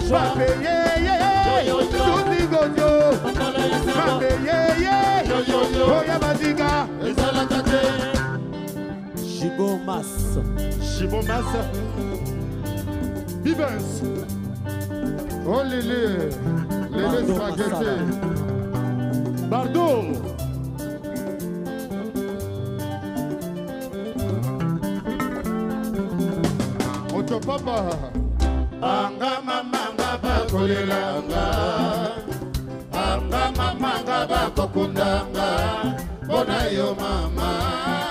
Chibomas. Vivens. Oh Lili, Lili spaghetti. Bardot. Ocho papa. Anga mamanga bakolelanga. Anga mamanga bakokundanga. Bona yo mama.